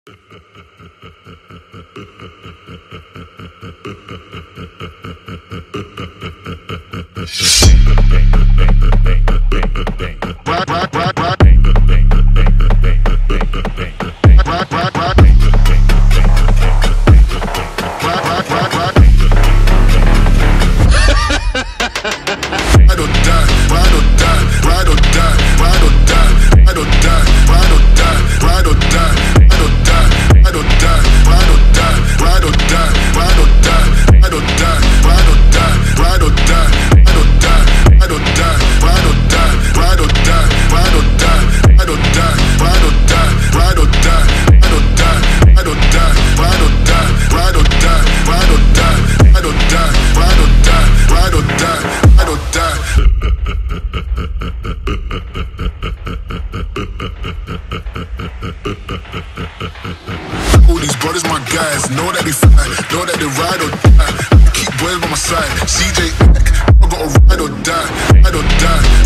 All these brothers, my guys, know that they fly, know that they ride or die. I keep boys by my side. CJ, I gotta ride or die, ride or die.